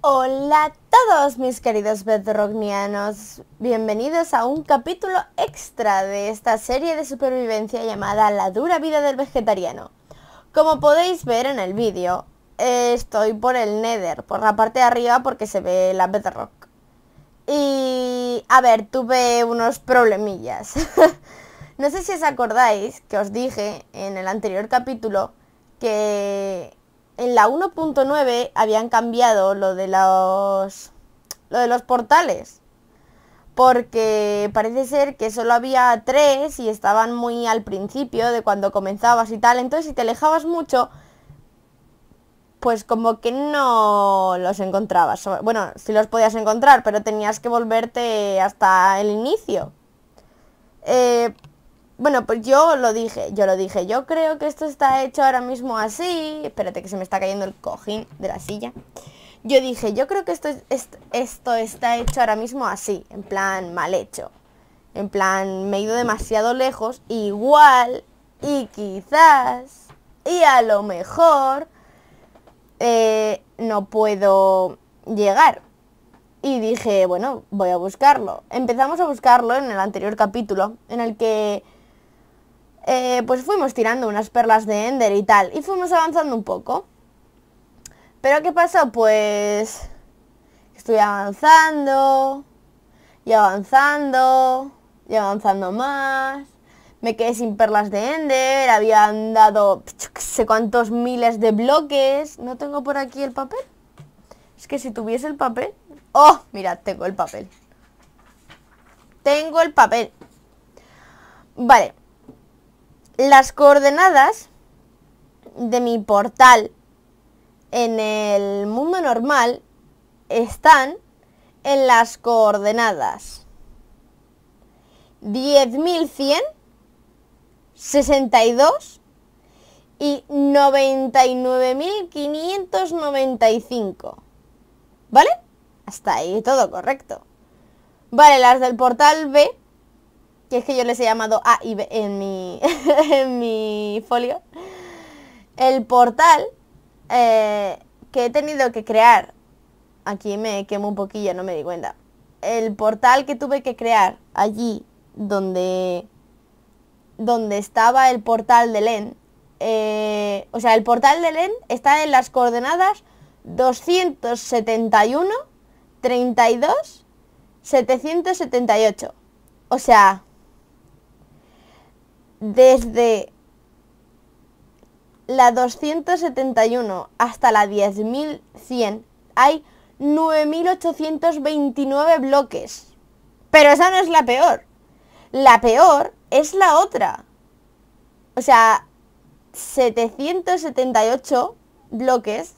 Hola a todos mis queridos bedrognianos, bienvenidos a un capítulo extra de esta serie de supervivencia llamada La dura vida del vegetariano. Como podéis ver en el vídeo, estoy por el Nether, por la parte de arriba porque se ve la bedrock. Y a ver, tuve unos problemillas. No sé si os acordáis que os dije en el anterior capítulo que en la 1.9 habían cambiado lo de los portales. Porque parece ser que solo había 3 y estaban muy al principio de cuando comenzabas y tal. Entonces si te alejabas mucho, pues como que no los encontrabas. Bueno, sí los podías encontrar, pero tenías que volverte hasta el inicio. Bueno, pues yo lo dije, yo creo que esto está hecho ahora mismo así. Espérate que se me está cayendo el cojín de la silla. Yo dije, yo creo que esto está hecho ahora mismo así, en plan mal hecho. En plan, me he ido demasiado lejos, igual, y quizás, y a lo mejor, no puedo llegar. Y dije, bueno, voy a buscarlo. Empezamos a buscarlo en el anterior capítulo, en el que pues fuimos tirando unas perlas de Ender y tal, y fuimos avanzando un poco. Pero ¿qué pasó? Pues estuve avanzando, y avanzando, y avanzando más. Me quedé sin perlas de Ender, habían dado yo qué sé cuántos miles de bloques. ¿No tengo por aquí el papel? Es que si tuviese el papel... ¡Oh! Mira, tengo el papel. Tengo el papel. Vale. Las coordenadas de mi portal en el mundo normal están en las coordenadas 10.100, 62 y 99.595. ¿Vale? Hasta ahí todo correcto. Vale, las del portal B, que es que yo les he llamado A y B en mi, en mi folio. El portal que he tenido que crear, aquí me quemo un poquillo, no me di cuenta. El portal que tuve que crear allí donde estaba el portal del End, o sea, el portal del End está en las coordenadas 271, 32, 778. O sea, desde la 271 hasta la 10.100 hay 9.829 bloques. Pero esa no es la peor. La peor es la otra. O sea, 778 bloques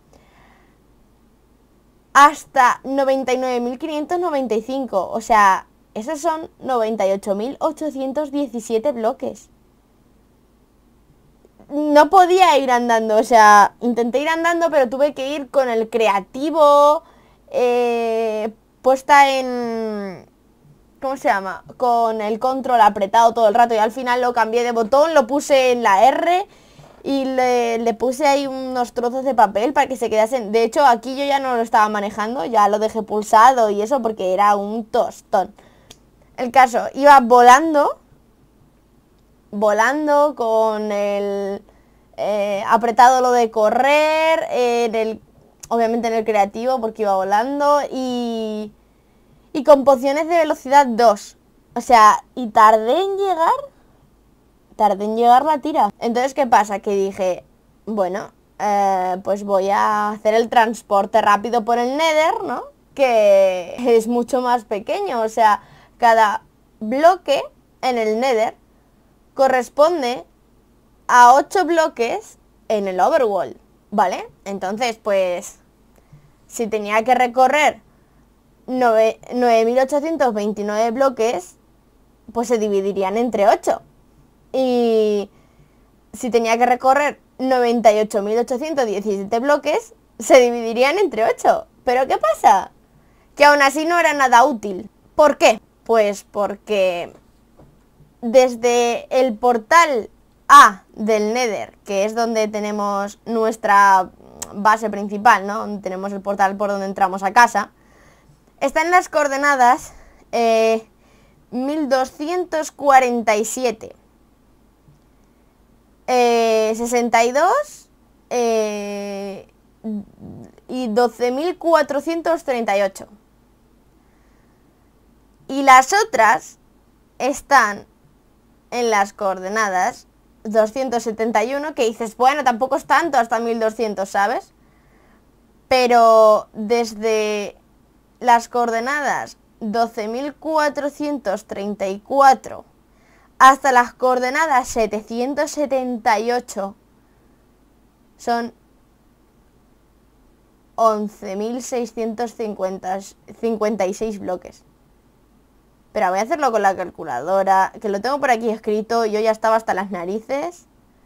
hasta 99.595. O sea, esos son 98.817 bloques. No podía ir andando, o sea, intenté ir andando, pero tuve que ir con el creativo puesta en... ¿Cómo se llama? Con el control apretado todo el rato, y al final lo cambié de botón, lo puse en la R y le puse ahí unos trozos de papel para que se quedasen. De hecho, aquí yo ya no lo estaba manejando, ya lo dejé pulsado y eso porque era un tostón. El caso, iba volando con el apretado lo de correr, obviamente en el creativo porque iba volando, y con pociones de velocidad 2. O sea, y tardé en llegar la tira. Entonces, ¿qué pasa? Que dije, bueno, pues voy a hacer el transporte rápido por el Nether, ¿no? Que es mucho más pequeño, o sea, cada bloque en el Nether corresponde a 8 bloques en el Overworld, ¿vale? Entonces, pues, si tenía que recorrer 9.829 bloques, pues se dividirían entre 8. Y si tenía que recorrer 98.817 bloques, se dividirían entre 8. ¿Pero qué pasa? Que aún así no era nada útil. ¿Por qué? Pues porque desde el portal A del Nether, que es donde tenemos nuestra base principal, ¿no? Donde tenemos el portal por donde entramos a casa, está en las coordenadas 1247, 62 y 12.438. Y las otras están en las coordenadas 271, que dices, bueno, tampoco es tanto hasta 1200, ¿sabes? Pero desde las coordenadas 12.434 hasta las coordenadas 778 son 11.656 bloques. Pero voy a hacerlo con la calculadora, que lo tengo por aquí escrito, yo ya estaba hasta las narices.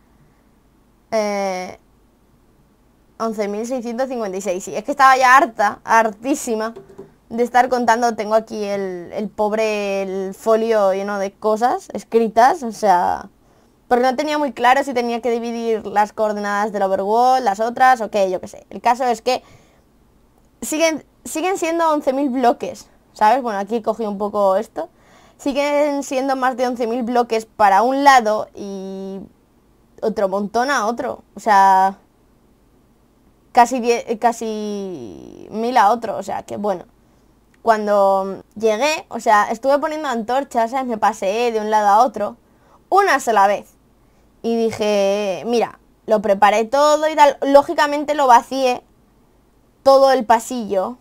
11.656, sí, es que estaba ya hartísima de estar contando. Tengo aquí el pobre folio lleno de cosas escritas, o sea, porque no tenía muy claro si tenía que dividir las coordenadas del overworld, las otras, o qué, yo qué sé. El caso es que siguen siendo 11.000 bloques, ¿sabes? Bueno, aquí cogí un poco esto. Siguen siendo más de 11.000 bloques para un lado y otro montón a otro. O sea, casi 1.000 a otro. O sea, que bueno. Cuando llegué, o sea, estuve poniendo antorchas, ¿sabes? Me paseé de un lado a otro una sola vez. Y dije, mira, lo preparé todo y tal. Lógicamente lo vacié todo el pasillo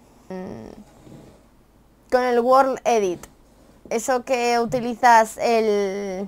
con el World Edit. Eso que utilizas el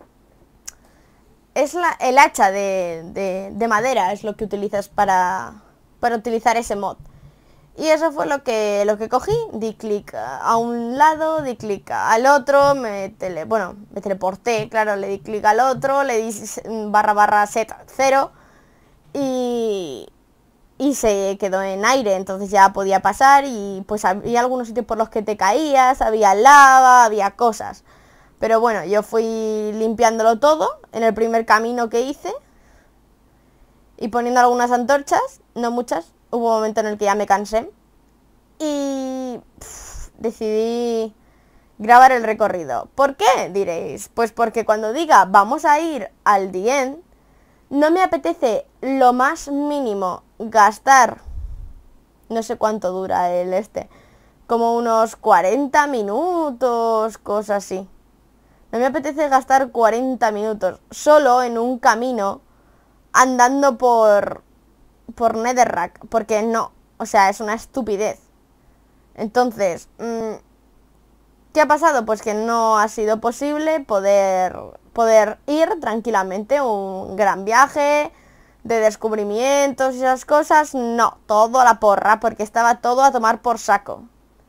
hacha de madera, es lo que utilizas para utilizar ese mod. Y eso fue lo que cogí. Di clic a un lado, di clic al otro, me teleporté, claro, le di clic al otro, le di / set 0 y se quedó en aire, entonces ya podía pasar. Y pues había algunos sitios por los que te caías, había lava, había cosas. Pero bueno, yo fui limpiándolo todo en el primer camino que hice y poniendo algunas antorchas, no muchas. Hubo un momento en el que ya me cansé y decidí grabar el recorrido. ¿Por qué? Diréis. Pues porque cuando diga vamos a ir al The End, no me apetece lo más mínimo gastar, no sé cuánto dura como unos 40 minutos, cosas así. No me apetece gastar 40 minutos solo en un camino andando por Netherrack, porque no, o sea, es una estupidez. Entonces, ¿qué ha pasado? Pues que no ha sido posible poder ir tranquilamente, un gran viaje de descubrimientos y esas cosas. No, todo a la porra, porque estaba todo a tomar por saco.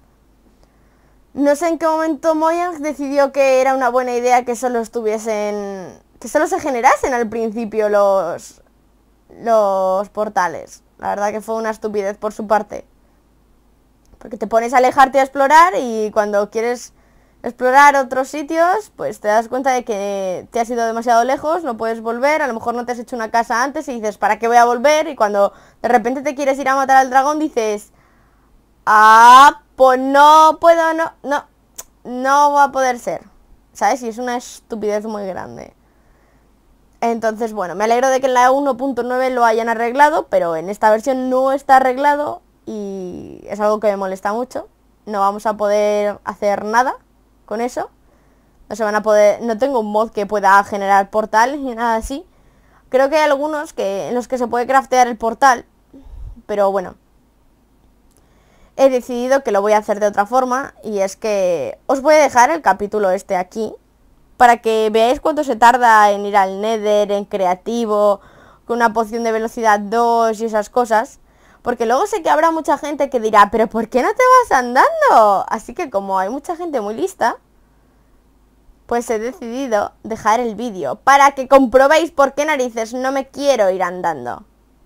No sé en qué momento Mojang decidió que era una buena idea que solo se generasen al principio los portales. La verdad que fue una estupidez por su parte. Porque te pones a alejarte a explorar y cuando quieres explorar otros sitios, pues te das cuenta de que te has ido demasiado lejos, no puedes volver, a lo mejor no te has hecho una casa antes y dices, ¿para qué voy a volver? Y cuando de repente te quieres ir a matar al dragón dices, pues no puedo, no va a poder ser, ¿sabes? Y es una estupidez muy grande. Entonces, bueno, me alegro de que en la 1.9 lo hayan arreglado, pero en esta versión no está arreglado y es algo que me molesta mucho. No vamos a poder hacer nada con eso. No se van a poder, no tengo un mod que pueda generar portales ni nada así. Creo que hay algunos en los que se puede craftear el portal, pero bueno. He decidido que lo voy a hacer de otra forma y es que os voy a dejar el capítulo aquí para que veáis cuánto se tarda en ir al Nether, en creativo, con una poción de velocidad 2 y esas cosas. Porque luego sé que habrá mucha gente que dirá, ¿pero por qué no te vas andando? Así que como hay mucha gente muy lista, pues he decidido dejar el vídeo para que comprobéis por qué narices no me quiero ir andando.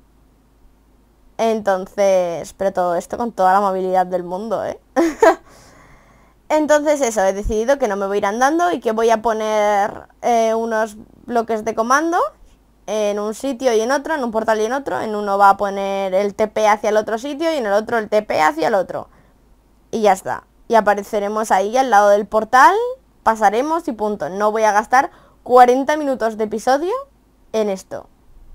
Entonces, pero todo esto con toda la movilidad del mundo, ¿eh? Entonces eso, he decidido que no me voy a ir andando y que voy a poner unos bloques de comando en un sitio y en otro, en un portal y en otro. En uno va a poner el TP hacia el otro sitio y en el otro el TP hacia el otro. Y ya está. Y apareceremos ahí al lado del portal, pasaremos y punto. No voy a gastar 40 minutos de episodio en esto.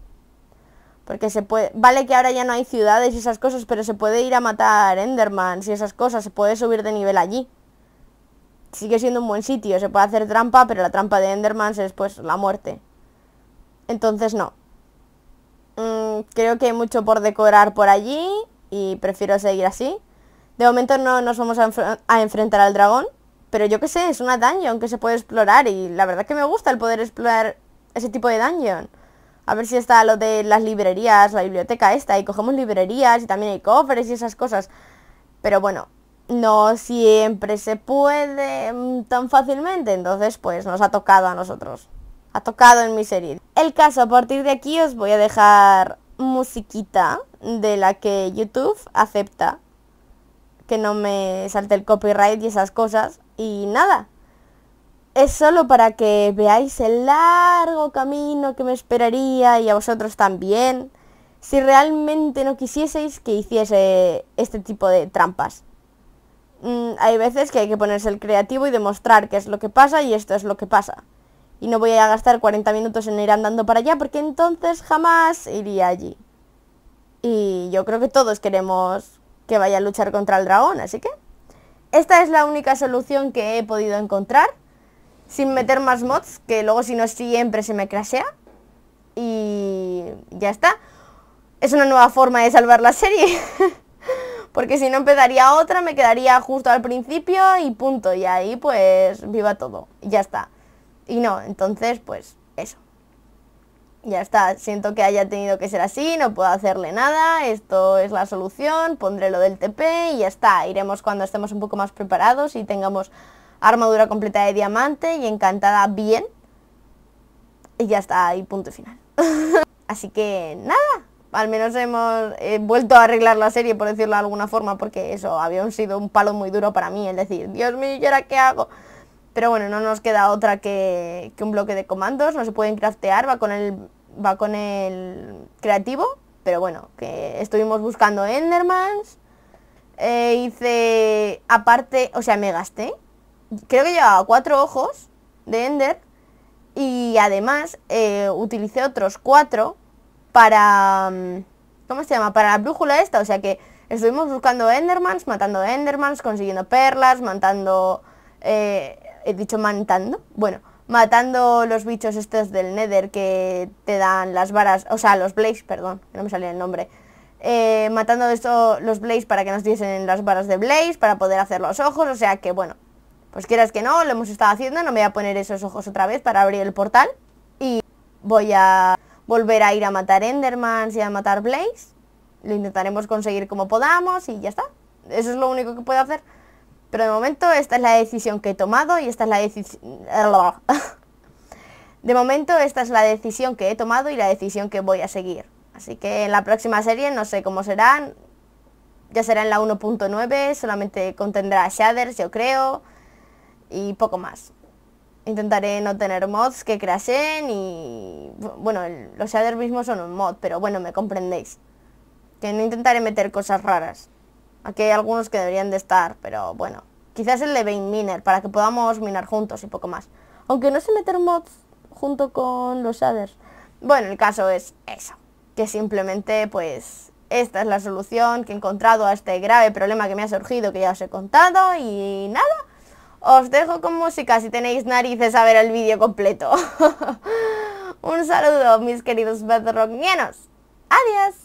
Porque se puede... Vale que ahora ya no hay ciudades y esas cosas, pero se puede ir a matar Endermans y esas cosas. Se puede subir de nivel allí. Sigue siendo un buen sitio. Se puede hacer trampa, pero la trampa de Endermans es pues la muerte. Entonces no. Creo que hay mucho por decorar por allí y prefiero seguir así. De momento no nos vamos a enfrentar al dragón, pero yo qué sé, es una dungeon que se puede explorar y la verdad que me gusta el poder explorar ese tipo de dungeon. A ver si está lo de las librerías, la biblioteca esta, y cogemos librerías y también hay cofres y esas cosas. Pero bueno, no siempre se puede tan fácilmente, entonces pues nos ha tocado a nosotros. Ha tocado en mi serie. El caso, a partir de aquí os voy a dejar musiquita de la que YouTube acepta que no me salte el copyright y esas cosas. Y nada, es solo para que veáis el largo camino que me esperaría y a vosotros también, si realmente no quisieseis que hiciese este tipo de trampas. Hay veces que hay que ponerse el creativo y demostrar qué es lo que pasa y esto es lo que pasa. Y no voy a gastar 40 minutos en ir andando para allá porque entonces jamás iría allí. Y yo creo que todos queremos que vaya a luchar contra el dragón, así que esta es la única solución que he podido encontrar, sin meter más mods, que luego si no siempre se me crashea. Y ya está. Es una nueva forma de salvar la serie. Porque si no empezaría otra, me quedaría justo al principio y punto. Y ahí pues viva todo. Y ya está. Y no, entonces pues eso. Ya está, siento que haya tenido que ser así, no puedo hacerle nada, esto es la solución, pondré lo del TP y ya está. Iremos cuando estemos un poco más preparados y tengamos armadura completa de diamante y encantada bien. Y ya está, y punto final. Así que nada, al menos hemos vuelto a arreglar la serie, por decirlo de alguna forma, porque eso había sido un palo muy duro para mí, el decir, Dios mío, ¿y ahora qué hago? Pero bueno, no nos queda otra que un bloque de comandos, no se pueden craftear, va con el creativo, pero bueno, que estuvimos buscando Endermans, hice aparte, o sea, me gasté, creo que llevaba 4 ojos de Ender y además utilicé otros 4 para, ¿cómo se llama? Para la brújula esta, o sea que estuvimos buscando Endermans, matando Endermans, consiguiendo perlas, matando... he dicho matando, bueno, matando los bichos estos del Nether que te dan las varas, o sea, los Blaze, perdón, no me salía el nombre, matando los Blaze para que nos diesen las varas de Blaze, para poder hacer los ojos, o sea que bueno, pues quieras que no, lo hemos estado haciendo, no me voy a poner esos ojos otra vez para abrir el portal, y voy a volver a ir a matar Endermans y a matar Blaze, lo intentaremos conseguir como podamos y ya está, eso es lo único que puedo hacer. Pero de momento esta es la decisión que he tomado y esta es la decisión... De momento esta es la decisión que he tomado y la decisión que voy a seguir. Así que en la próxima serie no sé cómo será. Ya será en la 1.9, solamente contendrá shaders yo creo. Y poco más. Intentaré no tener mods que crashen y... Bueno, los shaders mismos son un mod, pero bueno, me comprendéis. Que no intentaré meter cosas raras. Aquí hay algunos que deberían de estar, pero bueno. Quizás el de Vein Miner, para que podamos minar juntos y poco más. Aunque no sé meter mods junto con los shaders. Bueno, el caso es eso. Que simplemente, pues, esta es la solución que he encontrado a este grave problema que me ha surgido, que ya os he contado. Y nada, os dejo con música si tenéis narices a ver el vídeo completo. Un saludo, mis queridos bedrockianos. Adiós.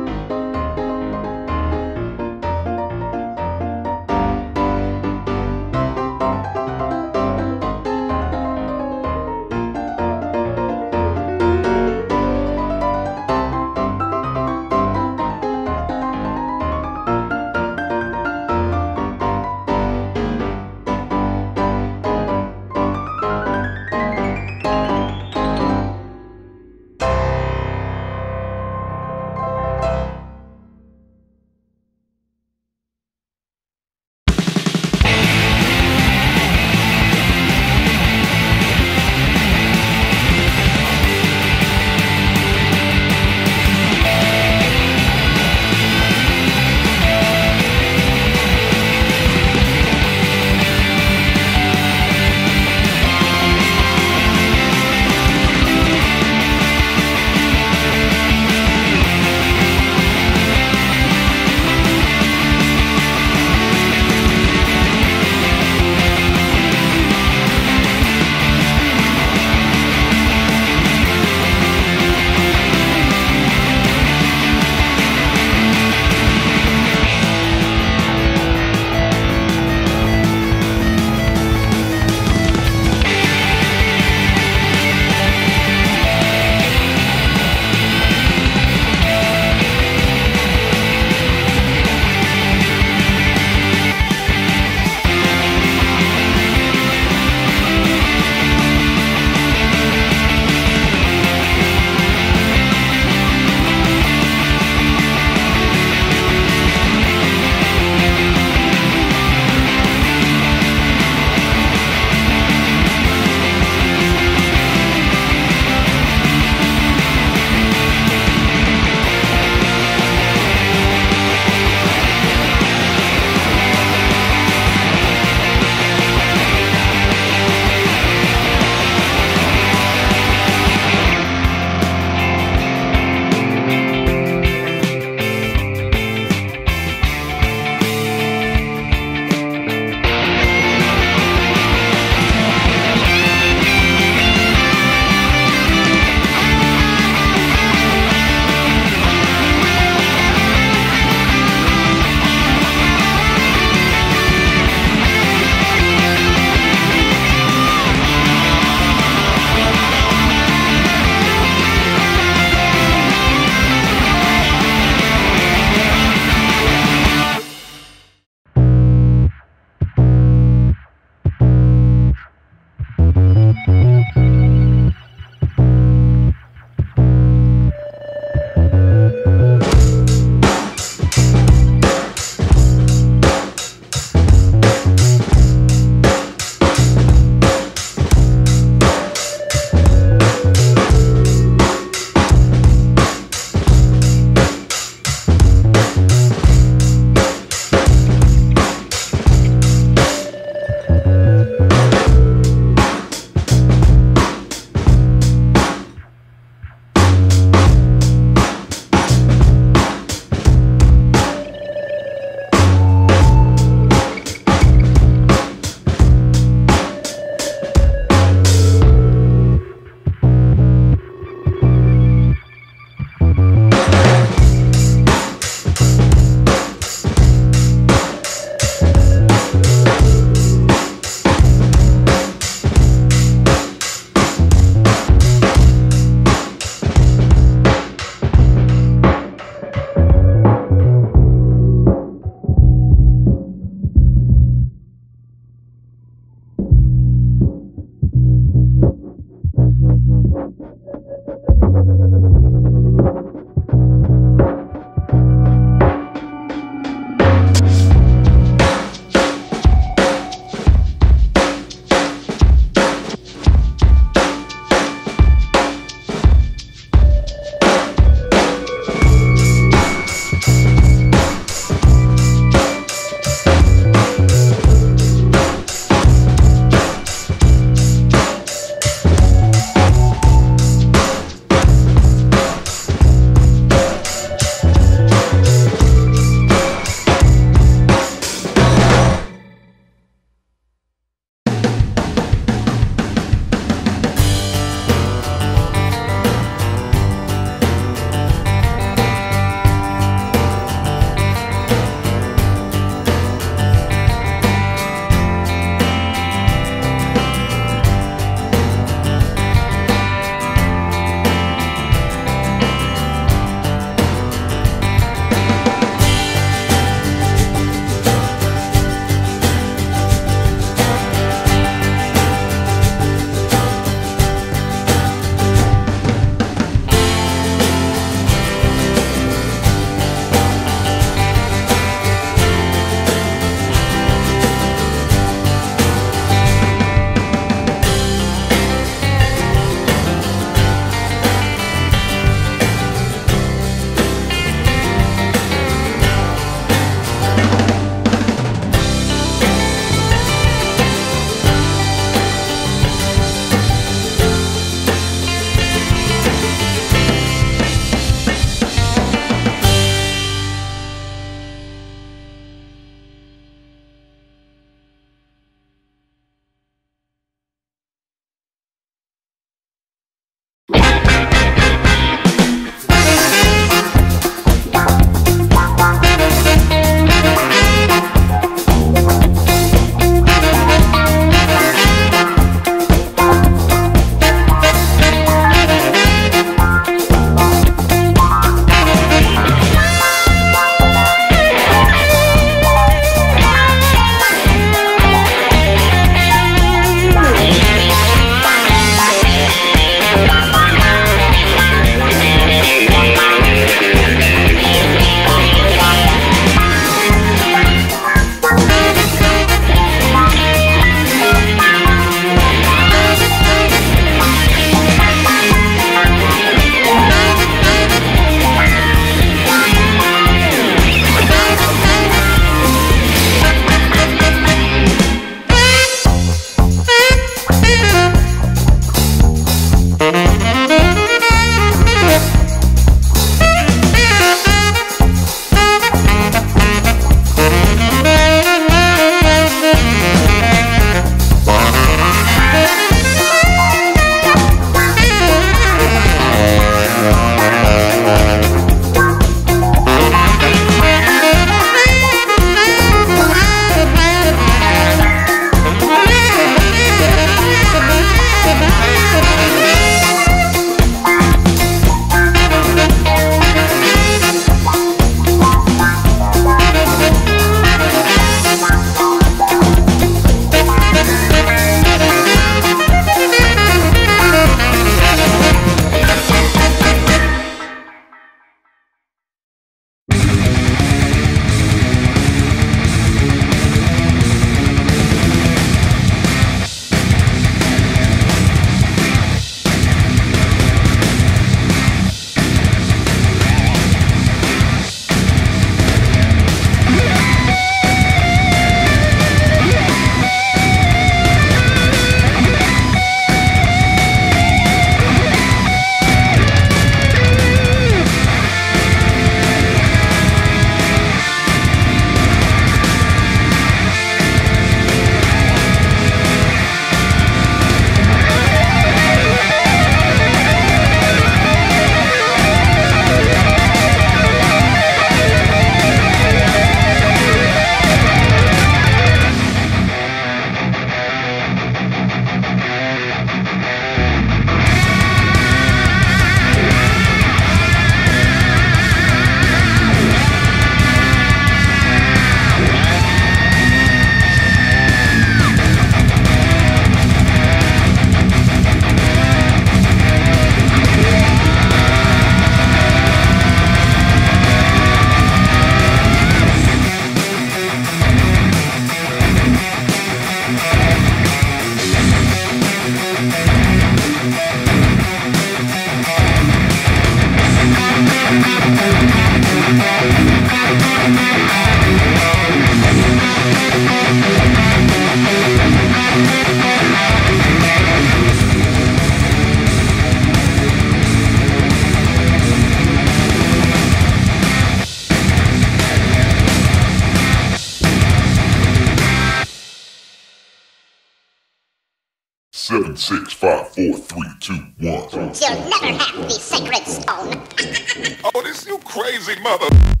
7, 6, 5, 4, 3, 2, 1. You'll never have the sacred stone. Oh, this you crazy mother...